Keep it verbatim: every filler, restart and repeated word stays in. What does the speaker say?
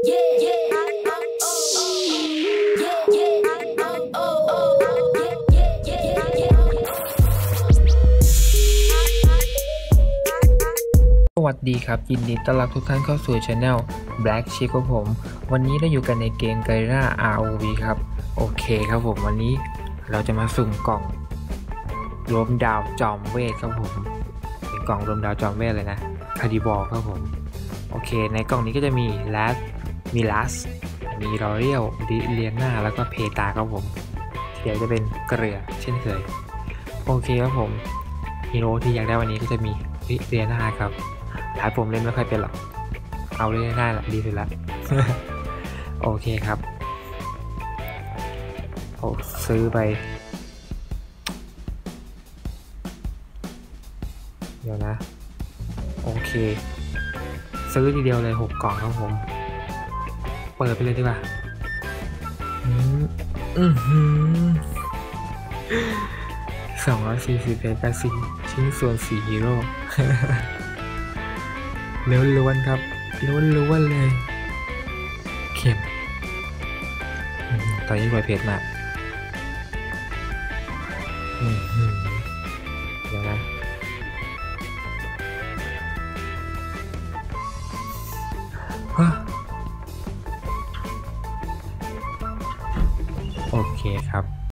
สวัสดีครับยินดีต้อนรับทุกท่านเข้าสู่ Channel Black Chick ครับผมวันนี้เราอยู่กันในเกม Garena อาร์ โอ วี ครับโอเคครับผมวันนี้เราจะมาสุ่มกล่องรวมดาวจอมเวทครับผมเป็นกล่องรวมดาวจอมเวทเลยนะคาร์ดิบอลครับผมโอเคในกล่องนี้ก็จะมีแรดมีลัสมีรอเรียลดิเลียนาแล้วก็เพตาครับผมเดี๋ยวจะเป็นเกลือเช่นเคยโอเคครับผมฮีโร่ที่อยากได้วันนี้ก็จะมีดิเลียนาครับร้านผมเล่นไม่ค่อยเป็นหรอกเอาเล่นได้ละดีสุดละ โอเคครับโอ้ซื้อไปเดี๋ยวนะโอเคซื้อทีเดียวเลยหกกล่องครับผมเปิดไปเลยดีกว่าอืมอือหือสองร้อยสี่สิบเอ็ดสิชิ้นส่วนสี่ฮีโร่ ล้วนๆครับล้วนๆเลยเข็มตอนนี้รวยเพจมากเดี๋ยวนะโอเคครับ